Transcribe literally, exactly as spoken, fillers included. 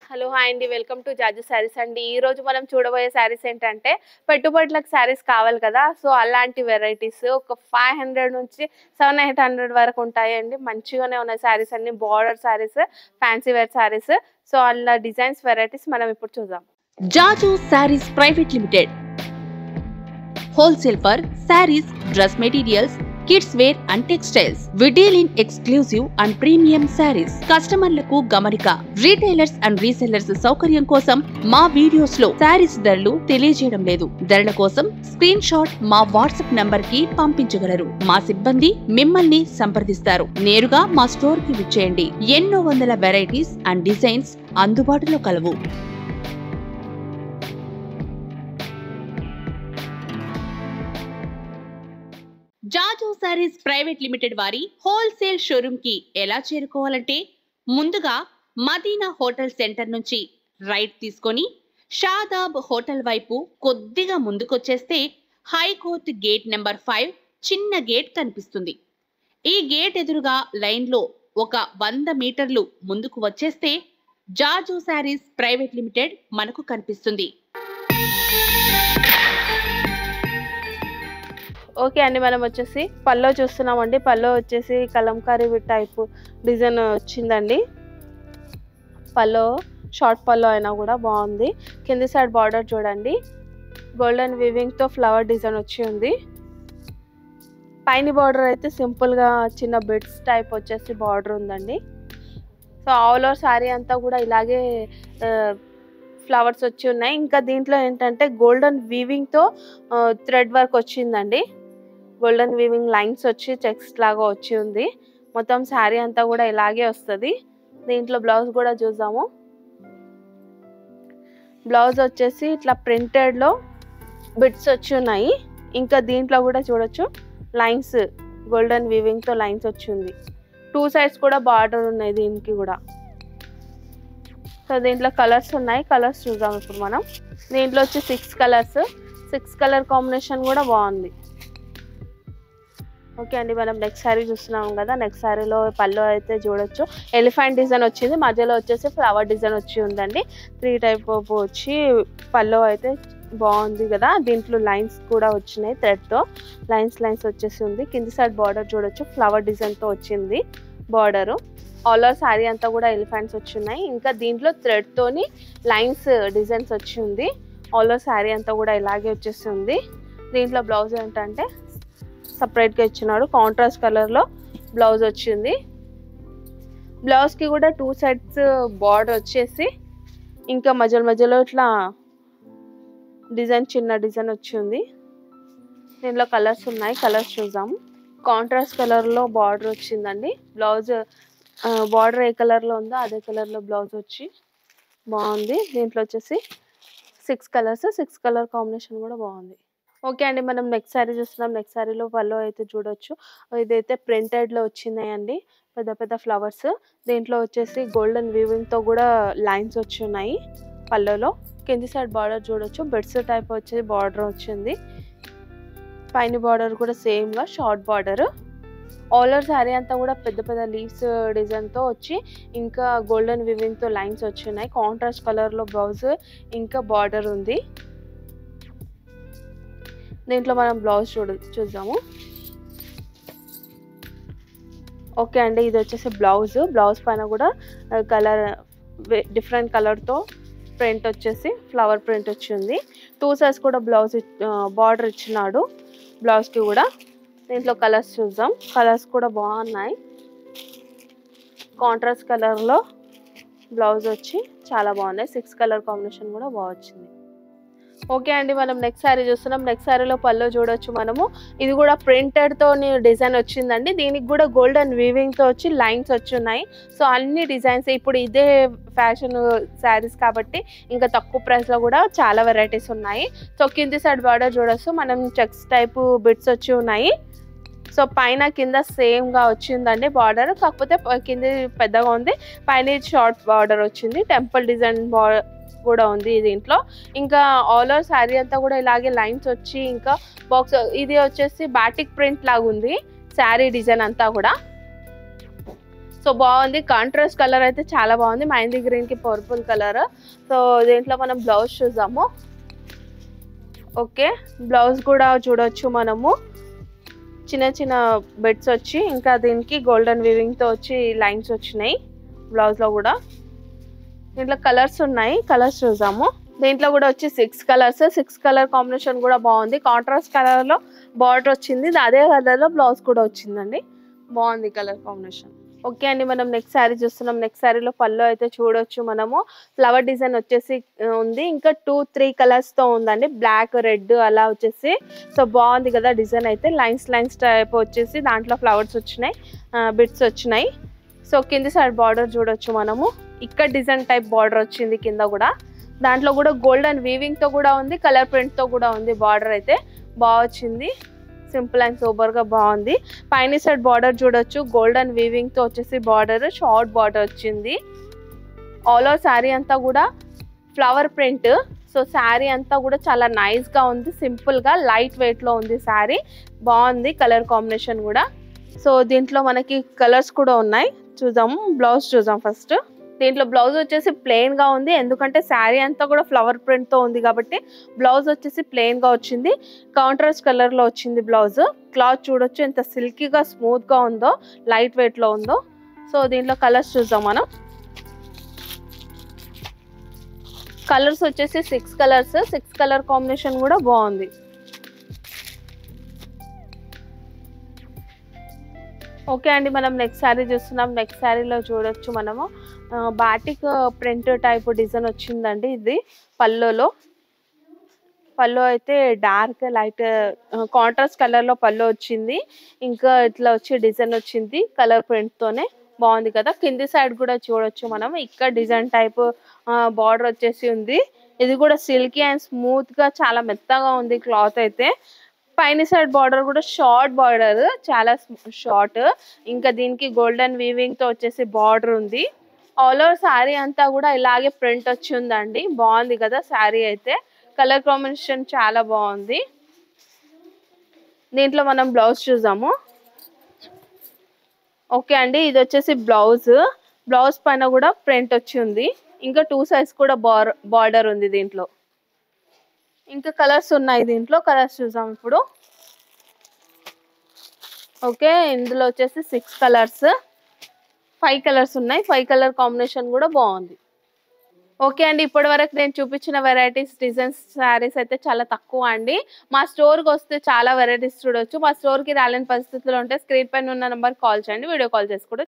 Hello hi అండి, welcome to Jaju sarees అండి. ఈ రోజు మనం చూడబోయే శారీస్ ఏంటంటే పెట్టుబడులకు శారీస్ కావాలి కదా, సో అలాంటి వెరైటీస్ ఒక ఫైవ్ హండ్రెడ్ నుంచి సెవెన్ ఎయిట్ హండ్రెడ్ వరకు ఉంటాయండి. మంచిగానే ఉన్నాయి శారీస్ అన్ని, border sarees, fancy wear sarees. So అలా డిజైన్స్ వెరైటీస్ మనం ఇప్పుడు చూద్దాం. Jaju sarees private limited wholesale for sarees, dress materials, kids wear and textiles. We deal in exclusive and premium sarees. కస్టమర్లకు గమనిక, రీటైలర్స్ అండ్ రీసెల్లర్స్ సౌకర్యం కోసం మా వీడియోస్ లో శారీస్ ధరలు తెలియజేయడం లేదు. ధరల కోసం స్క్రీన్ షాట్ మా వాట్సాప్ నంబర్ కి పంపించగలరు. మా సిబ్బంది మిమ్మల్ని సంప్రదిస్తారు. నేరుగా మా స్టోర్ కి విచ్చేయండి. ఎన్నో వందల వెరైటీస్ అండ్ డిజైన్స్ అందుబాటులో కలవు. జాజు శారీస్ ప్రైవేట్ లిమిటెడ్ వారి హోల్సేల్ షోరూమ్ కి ఎలా చేరుకోవాలంటే, ముందుగా మదీనా హోటల్ సెంటర్ నుంచి రైట్ తీసుకొని షాదాబ్ హోటల్ వైపు కొద్దిగా ముందుకొచ్చేస్తే హైకోర్ట్ గేట్ నెంబర్ ఫైవ్ చిన్న గేట్ కనిపిస్తుంది. ఈ గేట్ ఎదురుగా లైన్లో ఒక వంద మీటర్లు ముందుకు వచ్చేస్తే జాజు శారీస్ ప్రైవేట్ లిమిటెడ్ మనకు కనిపిస్తుంది. ఓకే అండి, మనం వచ్చేసి పల్లో చూస్తున్నామండి. పల్లో వచ్చేసి కలంకారీ టైప్ డిజైన్ వచ్చిందండి. పల్లో షార్ట్ పల్లో అయినా కూడా బాగుంది. కింది సైడ్ బార్డర్ చూడండి, గోల్డెన్ వీవింగ్తో ఫ్లవర్ డిజైన్ వచ్చి ఉంది. పైన బార్డర్ అయితే సింపుల్గా చిన్న బిట్స్ టైప్ వచ్చేసి బార్డర్ ఉందండి. సో ఆల్ ఓవర్ శారీ అంతా కూడా ఇలాగే ఫ్లవర్స్ వచ్చి ఉన్నాయి. ఇంకా దీంట్లో ఏంటంటే గోల్డెన్ వీవింగ్తో థ్రెడ్ వర్క్ వచ్చిందండి. గోల్డెన్ వీవింగ్ లైన్స్ వచ్చి చెక్స్ లాగా వచ్చి ఉంది. మొత్తం శారీ అంతా కూడా ఇలాగే వస్తుంది. దీంట్లో బ్లౌజ్ కూడా చూద్దాము. బ్లౌజ్ వచ్చేసి ఇట్లా ప్రింటెడ్లో బిట్స్ వచ్చి ఉన్నాయి. ఇంకా దీంట్లో కూడా చూడొచ్చు లైన్స్, గోల్డెన్ వీవింగ్తో లైన్స్ వచ్చి ఉంది. టూ సైడ్స్ కూడా బార్డర్ ఉన్నాయి దీనికి కూడా. సో దీంట్లో కలర్స్ ఉన్నాయి, కలర్స్ చూద్దాం ఇప్పుడు మనం. దీంట్లో వచ్చి six colours, six colour combination కూడా బాగుంది. ఓకే అండి, మనం నెక్స్ట్ శారీ చూస్తున్నాం కదా. నెక్స్ట్ శారీలో పళ్ళు అయితే చూడొచ్చు ఎలిఫెంట్ డిజైన్ వచ్చింది, మధ్యలో వచ్చేసి ఫ్లవర్ డిజైన్ వచ్చి ఉందండి. త్రీ టైప్ ఆఫ్ వచ్చి పళ్ళు అయితే బాగుంది కదా. దీంట్లో లైన్స్ కూడా వచ్చినాయి, థ్రెడ్తో లైన్స్ లైన్స్ వచ్చేసి ఉంది. కింది సైడ్ బార్డర్ చూడొచ్చు ఫ్లవర్ డిజైన్తో వచ్చింది బార్డరు. ఆల్ ఓవర్ శారీ అంతా కూడా ఎలిఫెంట్స్ వచ్చి ఉన్నాయి. ఇంకా దీంట్లో థ్రెడ్తోని లైన్స్ డిజైన్స్ వచ్చి ఉంది. ఆల్ ఓవర్ శారీ అంతా కూడా ఇలాగే వచ్చేసి ఉంది. దీంట్లో బ్లౌజ్ ఏంటంటే సపరేట్గా ఇచ్చినాడు, కాంట్రాస్ట్ కలర్లో బ్లౌజ్ వచ్చింది. బ్లౌజ్కి కూడా టూ సైడ్స్ బార్డర్ వచ్చేసి ఇంకా మధ్యలో మధ్యలో ఇట్లా డిజైన్, చిన్న డిజైన్ వచ్చింది. దీంట్లో కలర్స్ ఉన్నాయి, కలర్స్ చూద్దాం. కాంట్రాస్ట్ కలర్లో బార్డర్ వచ్చిందండి. బ్లౌజ్ బార్డర్ ఏ కలర్లో ఉందో అదే కలర్లో బ్లౌజ్ వచ్చి బాగుంది. దీంట్లో వచ్చేసి six colours, six colour combination కూడా బాగుంది. ఓకే అండి, మనం నెక్స్ట్ శారీ చూస్తున్నాం. నెక్స్ట్ శారీలో పళ్ళు అయితే చూడొచ్చు, ఇదైతే ప్రింటెడ్లో వచ్చినాయండి, పెద్ద పెద్ద ఫ్లవర్స్. దీంట్లో వచ్చేసి గోల్డెన్ వీవింగ్తో కూడా లైన్స్ వచ్చి ఉన్నాయి పళ్ళులో. కింది సైడ్ బార్డర్ చూడొచ్చు, బెడ్స్ టైప్ వచ్చి బార్డర్ వచ్చింది. పైన బార్డర్ కూడా సేమ్గా short border. All over sari అంతా కూడా పెద్ద పెద్ద లీవ్స్ డిజైన్తో వచ్చి ఇంకా గోల్డెన్ వీవింగ్తో లైన్స్ వచ్చి ఉన్నాయి. కాంట్రాస్ట్ కలర్లో బ్లౌజ్ ఇంకా బార్డర్ ఉంది. దీంట్లో మనం బ్లౌజ్ చూడ చూద్దాము. ఓకే అండి, ఇది వచ్చేసి బ్లౌజ్. బ్లౌజ్ పైన కూడా కలర్ డిఫరెంట్ కలర్తో ప్రింట్ వచ్చేసి ఫ్లవర్ ప్రింట్ వచ్చింది. టూ సైడ్స్ కూడా బ్లౌజ్ బార్డర్ ఇచ్చినాడు బ్లౌజ్కి కూడా. దీంట్లో కలర్స్ చూద్దాం, కలర్స్ కూడా బాగున్నాయి. కాంట్రాస్ట్ కలర్లో బ్లౌజ్ వచ్చి చాలా బాగున్నాయి. సిక్స్ కలర్ కాంబినేషన్ కూడా బాగా వచ్చింది. ఓకే అండి, మనం నెక్స్ట్ శారీ చూస్తున్నాం. నెక్స్ట్ శారీలో పళ్ళు చూడొచ్చు మనము. ఇది కూడా ప్రింటెడ్తో డిజైన్ వచ్చిందండి. దీనికి కూడా గోల్డెన్ వీవింగ్తో వచ్చి లైన్స్ వచ్చి ఉన్నాయి. సో అన్ని డిజైన్స్ ఇప్పుడు ఇదే ఫ్యాషన్ శారీస్ కాబట్టి ఇంకా తక్కువ ప్రైస్లో కూడా చాలా వెరైటీస్ ఉన్నాయి. సో కింది సైడ్ బార్డర్ చూడొచ్చు, మనం చెక్స్ టైపు బిట్స్ వచ్చి ఉన్నాయి. సో పైన కింద సేమ్గా వచ్చిందండి బార్డర్, కాకపోతే కింద పెద్దగా ఉంది, పైన షార్ట్ బార్డర్ వచ్చింది. టెంపుల్ డిజైన్ బార్డర్ కూడా ఉంది దీంట్లో. ఇంకా ఆల్ ఓవర్ శారీ అంతా కూడా ఇలాగే లైన్స్ వచ్చి ఇంకా బాక్స్, ఇది వచ్చేసి బాటిక్ ప్రింట్ లాగా ఉంది శారీ డిజైన్ అంతా కూడా. సో సో బాగుంది, కాంట్రాస్ట్ కలర్ అయితే చాలా బాగుంది, మెహందీ గ్రీన్ కి పర్పుల్ కలర్. సో దీంట్లో మనం బ్లౌజ్ చూద్దాము. ఓకే, బ్లౌజ్ కూడా చూడొచ్చు మనము. చిన్న చిన్న బెడ్స్ వచ్చి ఇంకా దీనికి గోల్డెన్ వీవింగ్ తో వచ్చి లైన్స్ వచ్చినాయి బ్లౌజ్ లో కూడా. దీంట్లో కలర్స్ ఉన్నాయి, కలర్స్ చూద్దాము. దీంట్లో కూడా వచ్చి six colours, six colour combination కూడా బాగుంది. కాంట్రాస్ట్ కలర్ లో బార్డర్ వచ్చింది, అదే కలర్ లో బ్లౌజ్ కూడా వచ్చిందండి. బాగుంది కలర్ కాంబినేషన్. ఓకే అండి, మనం నెక్స్ట్ శారీ చూస్తున్నాం. నెక్స్ట్ శారీలో పళ్ళు అయితే చూడొచ్చు మనము. ఫ్లవర్ డిజైన్ వచ్చేసి ఉంది, ఇంకా టూ త్రీ కలర్స్ తో ఉందండి, బ్లాక్ రెడ్ అలా వచ్చేసి. సో బాగుంది కదా డిజైన్ అయితే. లైన్స్ లైన్స్ టైప్ వచ్చేసి దాంట్లో ఫ్లవర్స్ వచ్చినాయి, బిట్స్ వచ్చినాయి. సో కింది సైడ్ బార్డర్ చూడొచ్చు మనము. ఇక్కడ డిజైన్ టైప్ బార్డర్ వచ్చింది కింద కూడా. దాంట్లో కూడా గోల్డెన్ వీవింగ్ తో కూడా ఉంది, కలర్ ప్రింట్ తో కూడా ఉంది. బార్డర్ అయితే బాగా వచ్చింది, సింపుల్ అండ్ సూపర్ గా బాగుంది. పైన సైడ్ బార్డర్ చూడొచ్చు, గోల్డెన్ వీవింగ్ తో వచ్చేసి బార్డర్, షార్ట్ బార్డర్ వచ్చింది. ఆల్ ఓవర్ శారీ అంతా కూడా ఫ్లవర్ ప్రింట్. సో శారీ అంతా కూడా చాలా నైస్ గా ఉంది, సింపుల్ గా లైట్ వెయిట్ లో ఉంది శారీ. బాగుంది కలర్ కాంబినేషన్ కూడా. సో దీంట్లో మనకి కలర్స్ కూడా ఉన్నాయి, చూద్దాము. బ్లౌజ్ చూద్దాం ఫస్ట్. దీంట్లో బ్లౌజ్ వచ్చేసి ప్లెయిన్ గా ఉంది, ఎందుకంటే శారీ అంతా కూడా ఫ్లవర్ ప్రింట్ తో ఉంది కాబట్టి బ్లౌజ్ వచ్చేసి ప్లెయిన్ గా వచ్చింది. కాంట్రాస్ట్ కలర్ లో వచ్చింది బ్లౌజ్. క్లాత్ చూడొచ్చు ఎంత సిల్కీగా స్మూత్ గా ఉందో, లైట్ వెయిట్ లో ఉందో. సో దీంట్లో కలర్స్ చూద్దాం మనం. కలర్స్ వచ్చేసి six colours, six colour combination కూడా బాగుంది. ఓకే అండి, మనం నెక్స్ట్ శారీ చూస్తున్నాం. నెక్స్ట్ శారీలో చూడొచ్చు మనము బాటిక్ ప్రింట్ టైప్ డిజైన్ వచ్చిందండి. ఇది పళ్ళులో, పళ్ళు అయితే డార్క్ లైట్ కాంట్రాస్ట్ కలర్ లో పళ్ళు వచ్చింది. ఇంకా ఇట్లా వచ్చి డిజైన్ వచ్చింది కలర్ ప్రింట్ తోనే. బాగుంది కదా. కింది సైడ్ కూడా చూడొచ్చు మనం, ఇక్కడ డిజైన్ టైప్ బార్డర్ వచ్చేసి ఉంది. ఇది కూడా సిల్కీ అండ్ స్మూత్ గా చాలా మెత్తగా ఉంది క్లాత్ అయితే. పైన సైడ్ బార్డర్ కూడా షార్ట్ బార్డర్, చాలా షార్ట్. ఇంకా దీనికి గోల్డెన్ వీవింగ్ తో వచ్చేసి బార్డర్ ఉంది. ఆల్ ఓవర్ శారీ అంతా కూడా ఇలాగే ప్రింట్ వచ్చి ఉందండి. బాగుంది కదా శారీ అయితే. కలర్ కాంబినేషన్ చాలా బాగుంది. దీంట్లో మనం బ్లౌజ్ చూద్దాము. ఓకే అండి, ఇది వచ్చేసి బ్లౌజ్. బ్లౌజ్ పైన కూడా ప్రింట్ వచ్చి ఉంది, ఇంకా టూ సైడ్స్ కూడా బార్డర్ ఉంది దీంట్లో. ఇంకా కలర్స్ ఉన్నాయి దీంట్లో, కలర్స్ చూద్దాం ఇప్పుడు. ఓకే, ఇందులో వచ్చేసి సిక్స్ కలర్స్, ఫైవ్ కలర్స్ ఉన్నాయి. ఫైవ్ కలర్ కాంబినేషన్ కూడా బాగుంది. ఓకే అండి, ఇప్పటి వరకు నేను చూపించిన వెరైటీస్ డిజైన్స్ శారీస్ అయితే చాలా తక్కువ అండి. మా స్టోర్కి వస్తే చాలా వెరైటీస్ చూడొచ్చు. మా స్టోర్కి రాలేని పరిస్థితుల్లో ఉంటే స్క్రీన్ పైన ఉన్న నెంబర్ కాల్ చేయండి, వీడియో కాల్ చేసి కూడా